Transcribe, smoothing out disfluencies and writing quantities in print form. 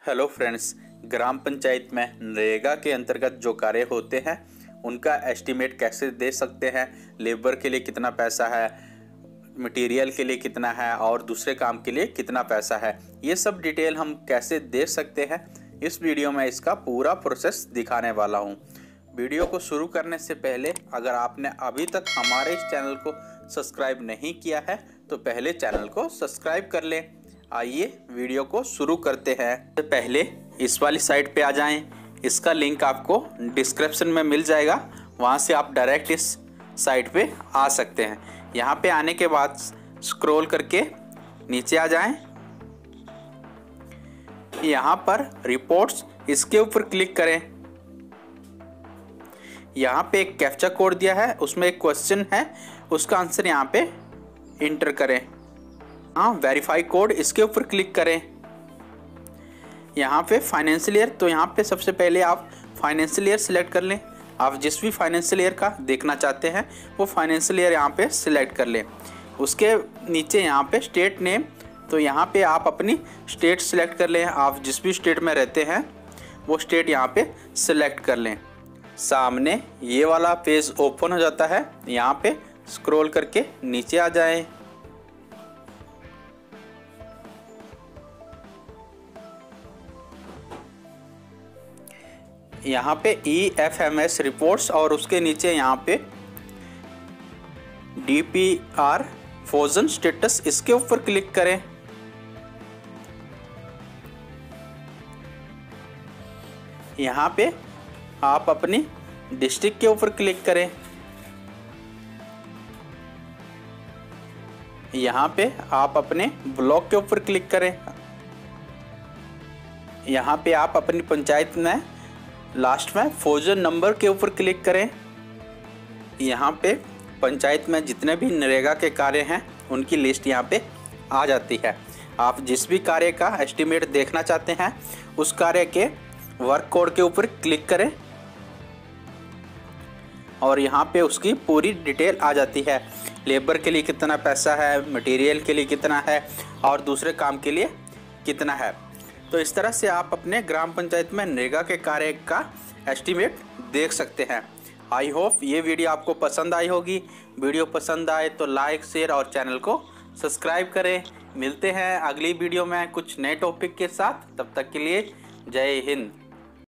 Hello friends, ग्राम पंचायत में नरेगा के अंतर्गत जो कार्य होते हैं उनका एस्टीमेट कैसे दे सकते हैं। लेबर के लिए कितना पैसा है, मटेरियल के लिए कितना है और दूसरे काम के लिए कितना पैसा है, ये सब डिटेल हम कैसे दे सकते हैं, इस वीडियो में इसका पूरा प्रोसेस दिखाने वाला हूँ। वीडियो को शुरू करने से पहले अगर आपने अभी तक हमारे इस चैनल को सब्सक्राइब नहीं किया है तो पहले चैनल को सब्सक्राइब कर लें। आइए वीडियो को शुरू करते हैं। तो पहले इस वाली साइट पे आ जाएं। इसका लिंक आपको डिस्क्रिप्शन में मिल जाएगा, वहाँ से आप डायरेक्ट इस साइट पे आ सकते हैं। यहाँ पे आने के बाद स्क्रॉल करके नीचे आ जाएं। यहाँ पर रिपोर्ट्स, इसके ऊपर क्लिक करें। यहाँ पे एक कैप्चा कोड दिया है, उसमें एक क्वेश्चन है, उसका आंसर यहाँ पे इंटर करें। हाँ, वेरीफाई कोड, इसके ऊपर क्लिक करें। यहाँ पे फाइनेंशियल ईयर, तो यहाँ पे सबसे पहले आप फाइनेंशियल ईयर सिलेक्ट कर लें। आप जिस भी फाइनेंशियल ईयर का देखना चाहते हैं वो फाइनेंशियल ईयर यहाँ पे सिलेक्ट कर लें। उसके नीचे यहाँ पे स्टेट नेम, तो यहाँ पे आप अपनी स्टेट सिलेक्ट कर लें। आप जिस भी स्टेट में रहते हैं वो स्टेट यहाँ पे सिलेक्ट कर लें। सामने ये वाला पेज ओपन हो जाता है। यहाँ पे स्क्रॉल करके नीचे आ जाएं। यहाँ पे EFMS रिपोर्ट्स और उसके नीचे यहाँ पे DPR फ्रोजन स्टेटस, इसके ऊपर क्लिक करें। यहाँ पे आप अपनी डिस्ट्रिक्ट के ऊपर क्लिक करें। यहाँ पे आप अपने ब्लॉक के ऊपर क्लिक करें। यहाँ पे आप अपनी पंचायत में लास्ट में फ्रोजन नंबर के ऊपर क्लिक करें। यहाँ पे पंचायत में जितने भी नरेगा के कार्य हैं उनकी लिस्ट यहाँ पे आ जाती है। आप जिस भी कार्य का एस्टीमेट देखना चाहते हैं उस कार्य के वर्क कोड के ऊपर क्लिक करें और यहाँ पे उसकी पूरी डिटेल आ जाती है। लेबर के लिए कितना पैसा है, मटेरियल के लिए कितना है और दूसरे काम के लिए कितना है। तो इस तरह से आप अपने ग्राम पंचायत में नरेगा के कार्य का एस्टीमेट देख सकते हैं। आई होप ये वीडियो आपको पसंद आई होगी। वीडियो पसंद आए तो लाइक, शेयर और चैनल को सब्सक्राइब करें। मिलते हैं अगली वीडियो में कुछ नए टॉपिक के साथ। तब तक के लिए जय हिंद।